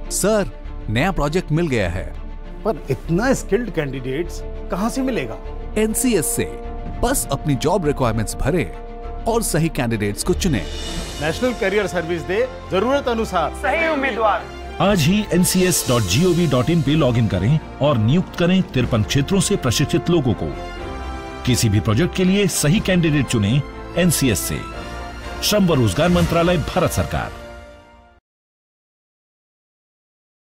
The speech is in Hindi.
सर, नया प्रोजेक्ट मिल गया है। पर इतना स्किल्ड कैंडिडेट्स कहां से मिलेगा? NCS से। बस अपनी जॉब रिक्वायरमेंट्स भरे और सही कैंडिडेट्स को चुने। नेशनल करियर सर्विस दे जरूरत अनुसार सही उम्मीदवार। आज ही ncs.gov.in पे लॉगिन करें और नियुक्त करें 53 क्षेत्रों से प्रशिक्षित लोगों को। किसी भी प्रोजेक्ट के लिए सही कैंडिडेट चुनें NCS से। श्रम व रोजगार मंत्रालय, भारत सरकार।